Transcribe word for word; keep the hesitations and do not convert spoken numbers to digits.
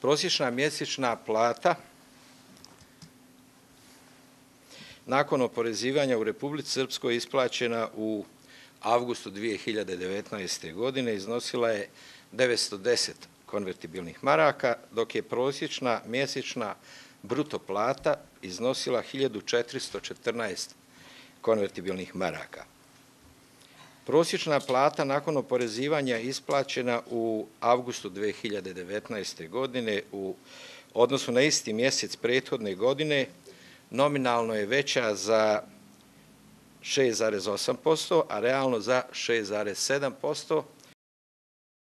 Prosječna mjesečna plata nakon oporezivanja u Republici Srpskoj isplaćena u avgustu dvije hiljade devetnaeste. godine iznosila je devetsto deset konvertibilnih maraka, dok je prosječna mjesečna bruto plata iznosila hiljadu četiristo četrnaest konvertibilnih maraka. Prosječna plata nakon oporezivanja isplaćena u avgustu dvije hiljade devetnaeste. godine u odnosu na isti mjesec prethodne godine nominalno je veća za šest zarez osam posto, a realno za šest zarez sedam posto,